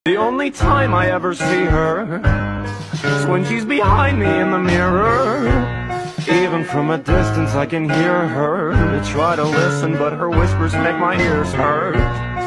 The only time I ever see her is when she's behind me in the mirror. Even from a distance I can hear her. I try to listen, but her whispers make my ears hurt.